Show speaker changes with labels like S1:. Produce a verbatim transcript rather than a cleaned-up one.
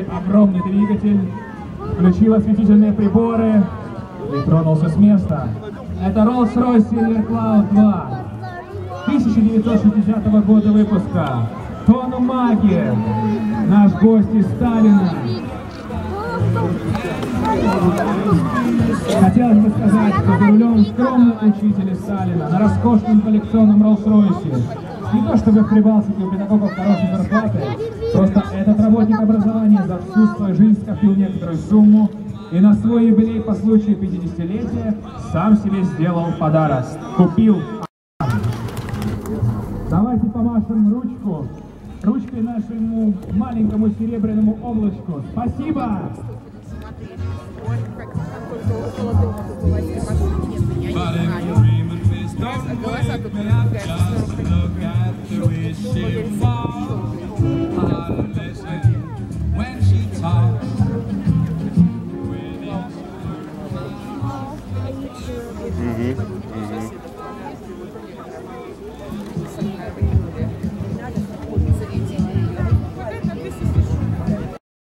S1: огромный двигатель, включил осветительные приборы и тронулся с места. Это Rolls-Royce Silver Cloud два тысяча девятьсот шестидесятого года выпуска. Тону Маки, наш гость из Сталина. Хотелось бы сказать, что за рулем скромного учителя Сталина на роскошном коллекционном Rolls-Royce. Не то чтобы в Прибалтике у педагогов хорошие зарплаты, просто этот работник образования за всю свою жизнь скопил некоторую сумму и на свой юбилей по случаю пятидесятилетия сам себе сделал подарок. Купил. Давайте помашем ручку, ручкой нашему маленькому серебряному облачку. Спасибо!
S2: Mm-hmm.